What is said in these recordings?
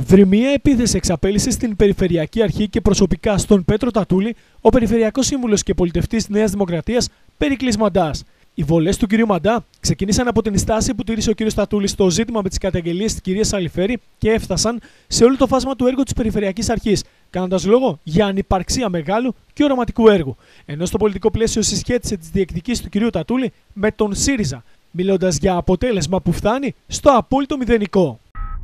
Δρυμία επίθεση εξαπέλυσε στην Περιφερειακή Αρχή και προσωπικά στον Πέτρο Τατούλη, ο Περιφερειακός Σύμβουλος και Πολιτευτής Νέας Δημοκρατίας, Περίκλης Μαντάς. Οι βολές του κ. Μαντά ξεκίνησαν από την στάση που τήρησε ο κ. Τατούλης στο ζήτημα με τις καταγγελίες της κυρίας Αλιφέρη και έφτασαν σε όλο το φάσμα του έργου της Περιφερειακής Αρχής, κάνοντας λόγο για ανυπαρξία μεγάλου και οραματικού έργου. Ενώ στο πολιτικό πλαίσιο συσχέτισε τις διεκδικήσεις του κ. Τατούλη με τον ΣΥΡΙΖΑ, μιλώντας για αποτέλεσμα που φτάνει στο απόλυτο μηδενικό.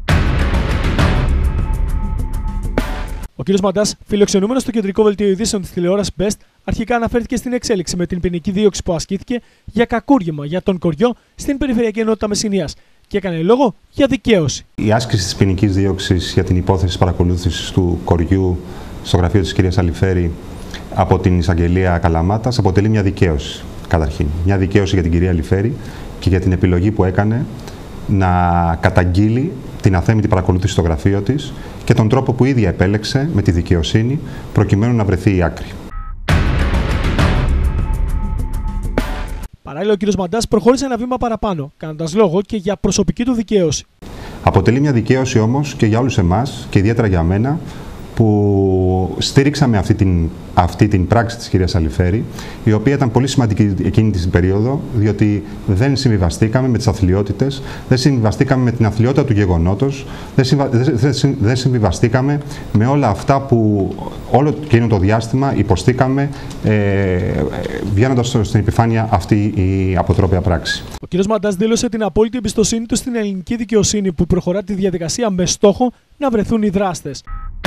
Ο κ. Μαντάς, φιλοξενούμενος στο κεντρικό δελτίο ειδήσεων της τηλεόρασης Best, αρχικά αναφέρθηκε στην εξέλιξη με την ποινική δίωξη που ασκήθηκε για κακούργημα για τον Κοριό στην Περιφερειακή Ενότητα Μεσσηνίας και έκανε λόγο για δικαίωση. Η άσκηση της ποινικής δίωξης για την υπόθεση παρακολούθησης του Κοριού στο γραφείο της κυρίας Αλιφέρη από την εισαγγελία Καλαμάτας αποτελεί μια δικαίωση. Καταρχήν, μια δικαίωση για την κυρία Αλιφέρη και για την επιλογή που έκανε να καταγγείλει την αθέμητη παρακολούθηση στο γραφείο της και τον τρόπο που ίδια επέλεξε με τη δικαιοσύνη προκειμένου να βρεθεί η άκρη. Παράλληλα, ο κ. Μαντάς προχώρησε ένα βήμα παραπάνω, κάνοντας λόγο και για προσωπική του δικαίωση. Αποτελεί μια δικαίωση όμως και για όλους εμάς και ιδιαίτερα για μένα που στήριξαμε αυτή την πράξη της κυρίας Αλιφέρη, η οποία ήταν πολύ σημαντική εκείνη την περίοδο, διότι δεν συμβιβαστήκαμε με τις αθλιότητες, δεν συμβιβαστήκαμε με την αθλιότητα του γεγονότος, δεν συμβιβαστήκαμε με όλα αυτά που όλο εκείνο το διάστημα υποστήκαμε βγαίνοντας στην επιφάνεια αυτή η αποτρόπαια πράξη. Ο κ. Μαντάς δήλωσε την απόλυτη εμπιστοσύνη του στην ελληνική δικαιοσύνη που προχωρά τη διαδικασία με στόχο να βρεθούν οι δράστες.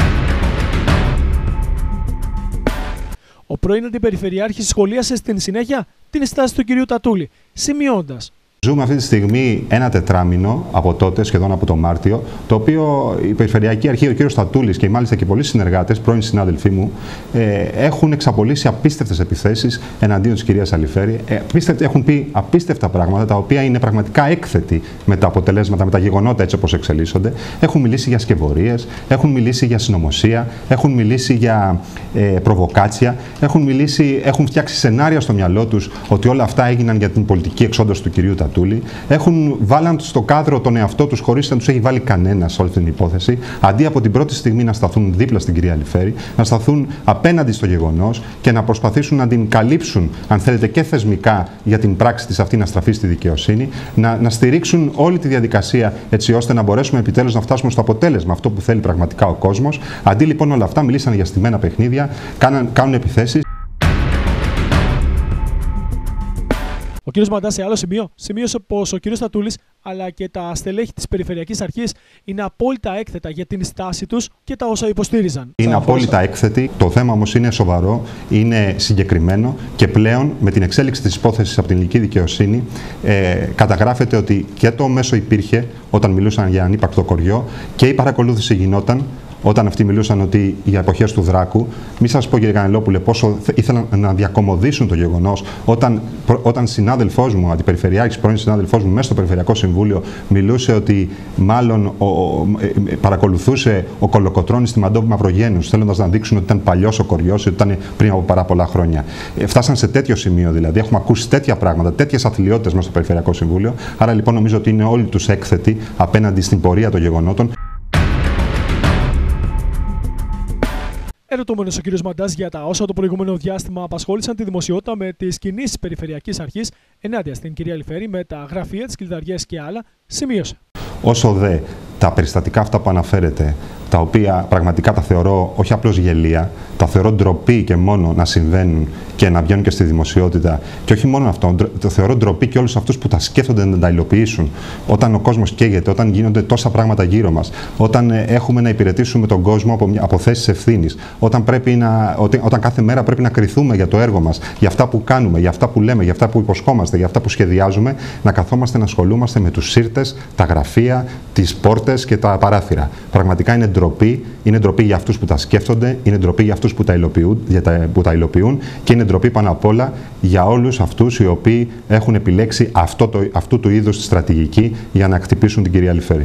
Ο πρώην Αντιπεριφερειάρχης σχολίασε στην συνέχεια την στάση του κ. Τατούλη, σημειώντας: Ζούμε αυτή τη στιγμή ένα τετράμινο από τότε, σχεδόν από το Μάρτιο, το οποίο η Περιφερειακή Αρχή, ο κ. Τατούλης και μάλιστα και πολλοί συνεργάτες, πρώην συνάδελφοί μου, έχουν εξαπολύσει απίστευτες επιθέσεις εναντίον της κυρίας Αλιφέρη. Έχουν πει απίστευτα πράγματα, τα οποία είναι πραγματικά έκθετοι με τα αποτελέσματα, με τα γεγονότα έτσι όπως εξελίσσονται. Έχουν μιλήσει για σκευωρίες, έχουν μιλήσει για συνωμοσία, έχουν μιλήσει για προβοκάτσια, έχουν φτιάξει σενάρια στο μυαλό τους ότι όλα αυτά έγιναν για την πολιτική εξόντωση του κυρίου Τατούλη. Βάλαν στο κάδρο τον εαυτό τους χωρίς να τους έχει βάλει κανένας σε όλη την υπόθεση, αντί από την πρώτη στιγμή να σταθούν δίπλα στην κυρία Αλιφέρη, να σταθούν απέναντι στο γεγονός και να προσπαθήσουν να την καλύψουν, αν θέλετε, και θεσμικά για την πράξη της αυτή να στραφεί στη δικαιοσύνη, να στηρίξουν όλη τη διαδικασία έτσι ώστε να μπορέσουμε επιτέλους να φτάσουμε στο αποτέλεσμα, αυτό που θέλει πραγματικά ο κόσμος. Αντί λοιπόν όλα αυτά, μιλήσαν για στημένα παιχνίδια, κάνουν επιθέσεις. Ο κ. Μαντάς σε άλλο σημείο σημείωσε πως ο κ. Τατούλης αλλά και τα στελέχη της Περιφερειακής Αρχής είναι απόλυτα έκθετα για την στάση τους και τα όσα υποστήριζαν. Είναι απόλυτα έκθετοι. Το θέμα όμως είναι σοβαρό, είναι συγκεκριμένο και πλέον με την εξέλιξη της υπόθεσης από την ελληνική δικαιοσύνη καταγράφεται ότι και το μέσο υπήρχε όταν μιλούσαν για ανύπαρκτο Κοριό και η παρακολούθηση γινόταν. Όταν αυτοί μιλούσαν ότι για εποχές του Δράκου, μη σας πω κύριε Κανελόπουλε πόσο ήθελαν να διακομωδήσουν το γεγονός, όταν συνάδελφός μου, αντιπεριφερειάρχης, πρώην συνάδελφός μου, μέσα στο Περιφερειακό Συμβούλιο, μιλούσε ότι μάλλον παρακολουθούσε ο Κολοκοτρώνης στη Μαντόπη Μαυρογένους, θέλοντας να δείξουν ότι ήταν παλιός ο Κοριός, ότι ήταν πριν από πάρα πολλά χρόνια. Φτάσαν σε τέτοιο σημείο δηλαδή, έχουμε ακούσει τέτοια πράγματα, τέτοιες αθλιότητες μέσα στο Περιφερειακό Συμβούλιο, άρα λοιπόν νομίζω ότι είναι όλοι τους έκθετοι απέναντι στην πορεία των γεγονότων. Ερωτούμενος ο κ. Μαντάς για τα όσα το προηγούμενο διάστημα απασχόλησαν τη δημοσιότητα με τις κινήσεις Περιφερειακής Αρχής ενάντια στην κυρία Αλιφέρη με τα γραφεία, τις κλειδαριές και άλλα, σημείωσε: Όσο δε τα περιστατικά αυτά που αναφέρετε, τα οποία πραγματικά τα θεωρώ όχι απλώς γελία, τα θεωρώ ντροπή και μόνο να συμβαίνουν και να βγαίνουν και στη δημοσιότητα. Και όχι μόνο αυτό, το θεωρώ ντροπή και όλους αυτούς που τα σκέφτονται να τα υλοποιήσουν. Όταν ο κόσμος καίγεται, όταν γίνονται τόσα πράγματα γύρω μας, όταν έχουμε να υπηρετήσουμε τον κόσμο από θέσεις ευθύνης, όταν κάθε μέρα πρέπει να κριθούμε για το έργο μας, για αυτά που κάνουμε, για αυτά που λέμε, για αυτά που υποσχόμαστε, για αυτά που σχεδιάζουμε, να καθόμαστε να ασχολούμαστε με τους σύρτες, τα γραφεία, τις πόρτες και τα παράθυρα. Πραγματικά είναι ντροπή. Είναι ντροπή για αυτούς που τα σκέφτονται, είναι ντροπή για αυτούς που τα υλοποιούν και είναι ντροπή πάνω απ' όλα για όλους αυτούς οι οποίοι έχουν επιλέξει αυτού του είδους τη στρατηγική για να χτυπήσουν την κυρία Αλιφέρη.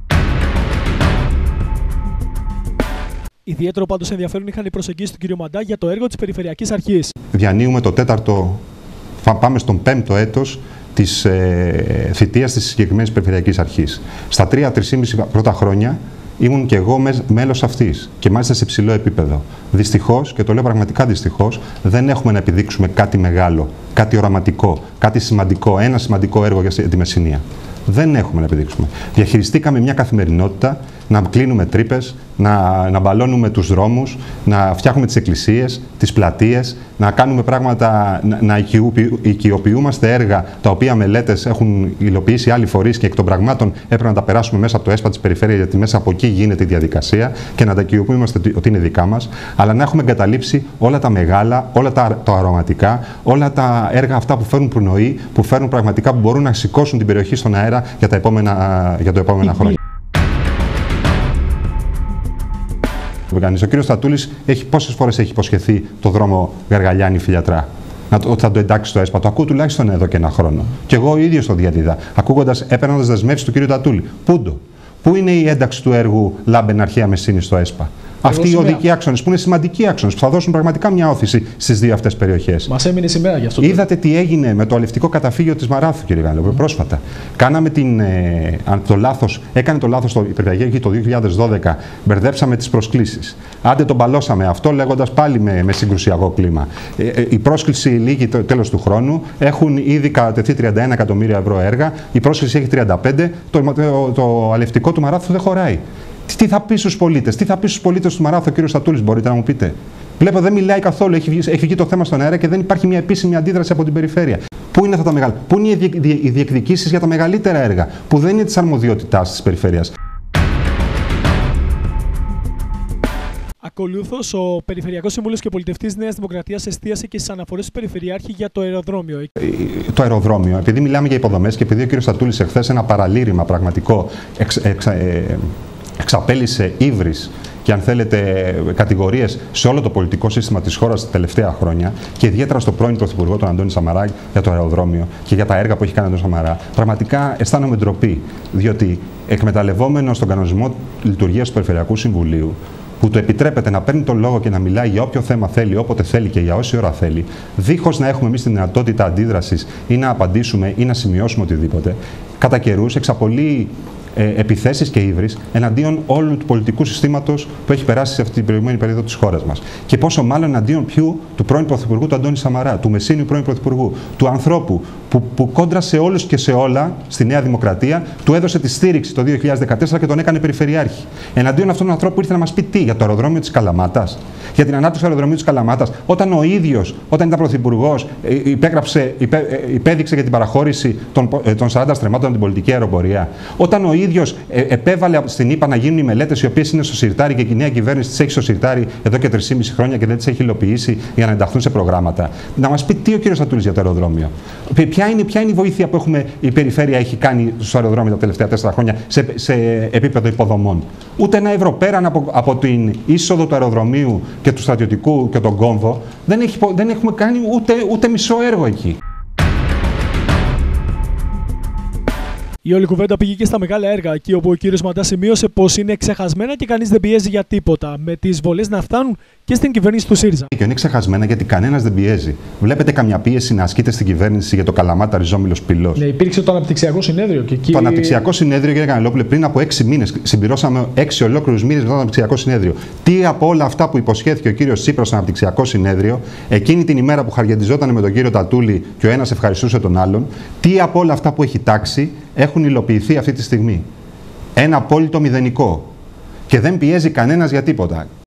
Ιδιαίτερο πάντως ενδιαφέρον είχαν οι προσεγγίσεις του κ. Μαντά για το έργο της Περιφερειακής Αρχής. Διανύουμε το πάμε στον 5ο έτος της θητείας της συγκεκριμένης Περιφερειακής Αρχής. Στα 3-3,5 πρώτα χρόνια Ήμουν και εγώ μέλος αυτής και μάλιστα σε υψηλό επίπεδο. Δυστυχώς, και το λέω πραγματικά δυστυχώς, δεν έχουμε να επιδείξουμε κάτι μεγάλο, κάτι οραματικό, κάτι σημαντικό, ένα σημαντικό έργο για τη Μεσσηνία. Δεν έχουμε να επιδείξουμε. Διαχειριστήκαμε μια καθημερινότητα να κλείνουμε τρύπες, να μπαλώνουμε τους δρόμους, να φτιάχνουμε τις εκκλησίες, τις πλατείες, να κάνουμε πράγματα, να οικειοποιούμαστε έργα τα οποία μελέτες έχουν υλοποιήσει άλλοι φορείς και εκ των πραγμάτων έπρεπε να τα περάσουμε μέσα από το ΕΣΠΑ της περιφέρειας, γιατί μέσα από εκεί γίνεται η διαδικασία και να τα οικειοποιούμαστε ότι είναι δικά μας, αλλά να έχουμε εγκαταλείψει όλα τα μεγάλα, όλα τα αρωματικά, όλα τα έργα αυτά που φέρνουν πνοή, που φέρνουν πραγματικά, που μπορούν να σηκώσουν την περιοχή στον αέρα για τα επόμενα χρόνια. Ο κύριος Στατούλης πόσες φορές έχει υποσχεθεί το δρόμο Γαργαλιάνη-Φιλιατρά, ότι θα το εντάξει στο ΕΣΠΑ. Το ακούω τουλάχιστον εδώ και ένα χρόνο. Και εγώ ο ίδιος το διαδίδα, έπαιρνοντας δεσμεύσεις του κύριου Τατούλη. Πού είναι η ένταξη του έργου Λάμπεν Αρχαία Μεσσήνη στο ΕΣΠΑ? Αυτοί οι οδικοί άξονες που είναι σημαντικοί άξονες, που θα δώσουν πραγματικά μια όθηση στις δύο αυτές περιοχές. Μας έμεινε σήμερα γι' αυτό. Είδατε τι έγινε με το αλευτικό καταφύγιο της Μαράθου, κύριε Γανελόπουλε, πρόσφατα. Έκανε το λάθος η Περιφερειακή Αρχή το 2012, μπερδέψαμε τις προσκλήσεις. Άντε τον μπαλώσαμε αυτό, λέγοντας πάλι με συγκρουσιακό κλίμα. Η πρόσκληση λήγει τέλος του χρόνου, έχουν ήδη κατατεθεί 31 εκατομμύρια ευρώ έργα, η πρόσκληση έχει 35, το αλευτικό του Μαράθου δεν χωράει. Τι θα πει στους πολίτες, του Μαράθου ο κύριος Στατούλης, μπορείτε να μου πείτε? Βλέπω δεν μιλάει καθόλου, έχει βγει το θέμα στον αέρα και δεν υπάρχει μια επίσημη αντίδραση από την περιφέρεια. Πού είναι αυτά τα μεγάλα, πού είναι οι διεκδικήσεις για τα μεγαλύτερα έργα, που δεν είναι της αρμοδιότητάς της περιφέρειας. Ακολούθως, ο Περιφερειακός Σύμβουλος και Πολιτευτής Νέας Δημοκρατίας εστίασε και στις αναφορές του Περιφερειάρχη για το αεροδρόμιο. Το αεροδρόμιο, επειδή μιλάμε για υποδομές και επειδή ο κύριος Στατούλης εχθές ένα παραλήρημα πραγματικό εξαπέλυσε ύβρις και αν θέλετε κατηγορίες σε όλο το πολιτικό σύστημα της χώρας τα τελευταία χρόνια και ιδιαίτερα στο πρώην Πρωθυπουργό τον Αντώνη Σαμαρά για το αεροδρόμιο και για τα έργα που έχει κάνει ο Αντώνης Σαμαρά, πραγματικά αισθάνομαι ντροπή, διότι εκμεταλλευόμενος τον κανονισμό λειτουργίας του Περιφερειακού Συμβουλίου, που του επιτρέπεται να παίρνει τον λόγο και να μιλάει για όποιο θέμα θέλει, όποτε θέλει και για όση ώρα θέλει, δίχως να έχουμε εμείς τη δυνατότητα αντίδρασης ή να απαντήσουμε ή να σημειώσουμε οτιδήποτε, κατά καιρούς εξαπολύει επιθέσεις και ύβρις εναντίον όλου του πολιτικού συστήματος που έχει περάσει σε αυτή την προηγούμενη περίοδο της χώρας μας. Και πόσο μάλλον εναντίον του πρώην Πρωθυπουργού του Αντώνη Σαμαρά, του Μεσσήνιου πρώην Πρωθυπουργού, του ανθρώπου που κόντρα σε όλους και σε όλα στη Νέα Δημοκρατία του έδωσε τη στήριξη το 2014 και τον έκανε περιφερειάρχη. Εναντίον αυτόν τον ανθρώπου ήρθε να μας πει τι, για το αεροδρόμιο της Καλαμάτας, για την ανάπτυξη του αεροδρομίου της Καλαμάτας, όταν ο ίδιος, όταν ήταν πρωθυπουργός, υπέδειξε για την παραχώρηση των 40 στρεμμάτων από την πολιτική αεροπορία. Όταν ο ίδιος επέβαλε στην ΗΠΑ να γίνουν οι μελέτες οι οποίες είναι στο συρτάρι και η νέα κυβέρνηση τις έχει στο συρτάρι εδώ και 3,5 χρόνια και δεν τις έχει υλοποιήσει για να ενταχθούν σε προγράμματα. Να μας πει τι ο κύριος Στατούλης για το αεροδρόμιο. Ποια είναι η βοήθεια που η περιφέρεια έχει κάνει στο αεροδρόμιο τα τελευταία 4 χρόνια σε επίπεδο υποδομών? Ούτε ένα ευρώ πέραν από την είσοδο του αεροδρομίου και του στρατιωτικού και τον κόμβο, δεν έχουμε κάνει ούτε μισό έργο εκεί. Η όλη κουβέντα πήγε και στα μεγάλα έργα, εκεί όπου ο κύριος Μαντάς σημείωσε πως είναι ξεχασμένα και κανείς δεν πιέζει για τίποτα, με τις βολές να φτάνουν και στην κυβέρνηση του ΣΥΡΙΖΑ. Και είναι ξεχασμένα γιατί κανένας δεν πιέζει. Βλέπετε καμιά πίεση να ασκείται στην κυβέρνηση για το Καλαμάτα Ριζόμυλος Πυλός? Ναι, υπήρξε το αναπτυξιακό συνέδριο και εκεί. Το αναπτυξιακό συνέδριο, κύριε Γανελόπουλε, πριν από 6 μήνες, συμπληρώσαμε 6 ολόκληρους μήνες μετά το αναπτυξιακό συνέδριο. Τι από όλα αυτά που υποσχέθηκε ο κύριος Τσίπρας στο αναπτυξιακό συνέδριο, εκείνη την ημέρα που χαριαντιζόταν με τον κύριο Τατούλη και ο ένας ευχαριστούσε τον άλλον, τι από όλα αυτά που έχει τάξει έχουν υλοποιηθεί αυτή τη στιγμή? Ένα απόλυτο μηδενικό. Και δεν πιέζει κανένας για τίποτα.